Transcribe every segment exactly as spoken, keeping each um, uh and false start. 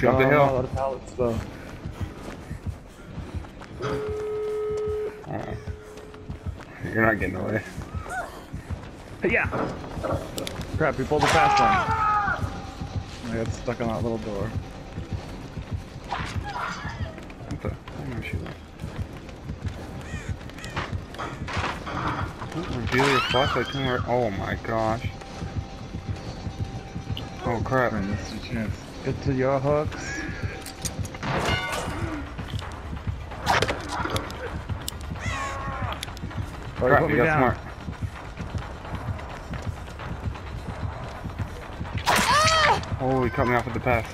Let's go up the hill. A lot of pallets though. Uh, you're not getting away. Yeah. Crap, we pulled the fast one. I got stuck on that little door. What the? I'm gonna shoot that. Reveal your flashlight to me. Oh my gosh. Oh crap. Right, this is your chance. Get to your hooks. Oh, Crap, you, you got down. smart. Oh, he cut me off with the pass.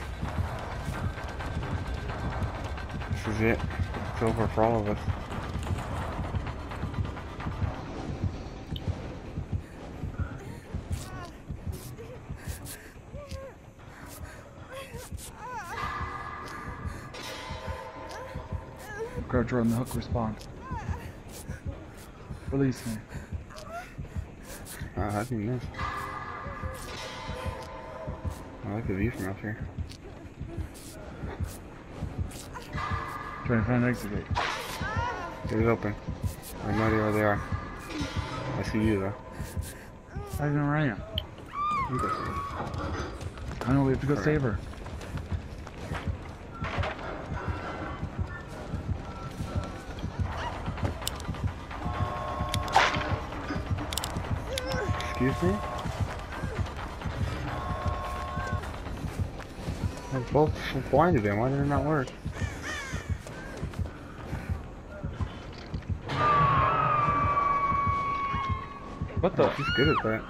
This is it. It's over for all of us. Croucher on the hook, respond. Release me. Uh, how do you miss? I like the view from up here. Trying to find an exit gate. It was open. I have no idea where they are. I see you though. I didn't know where I am. You go see. I know we have to go All save right. her. Excuse me? I both blinded him. Why did it not work? What the? Oh, she's good at that.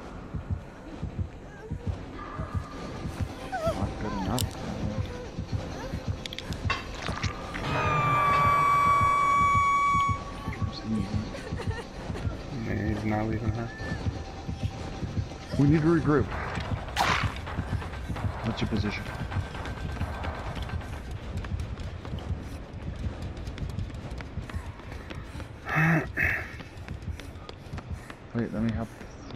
Not good enough. Yeah, he's not leaving her. We need to regroup. What's your position? Wait, let me help.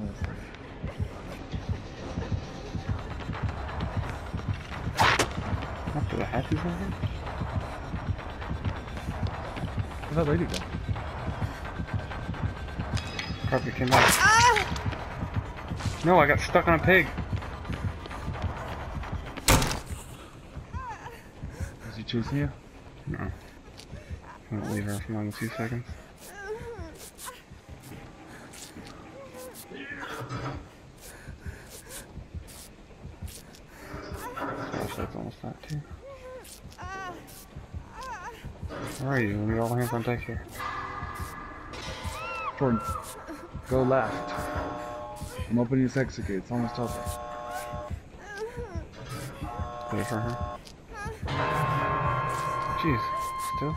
After the hatches on here? Where'd that lady go? Crap, it came back. No, I got stuck on a pig. Is he chasing you? No. I won't leave her for more than two seconds. Flashlight's almost out too. Where are you? We need all hands on deck here. Jordan, go left. I'm opening this exit gate. It's almost open. Wait for her. Jeez, still?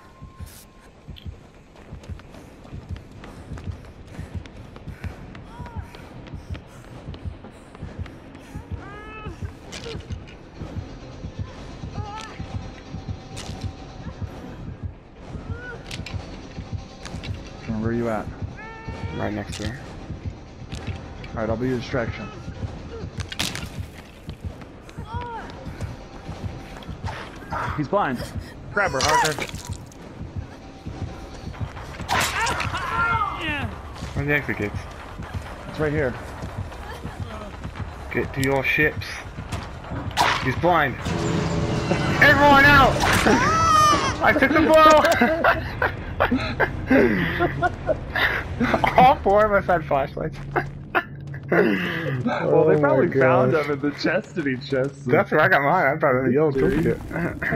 Jordan, where are you at? Right next to her. Alright, I'll be your distraction. He's blind. Grab her, Harker. Where's the exit gates? It's right here. Get to your ships. He's blind. Everyone out! I took the blow! All four of us had flashlights. Well, they Oh probably my found gosh. them in the chest in each chest. That's where I got mine. I probably the yellow took it.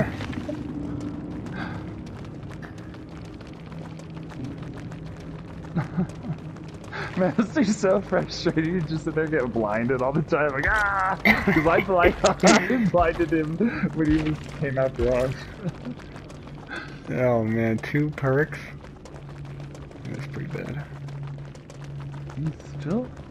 Man, this thing's so frustrating. You just sit there getting blinded all the time. Like, ah! Because I, blind, I blinded him when he was, came out wrong. Oh man, two perks. That's pretty bad. He's still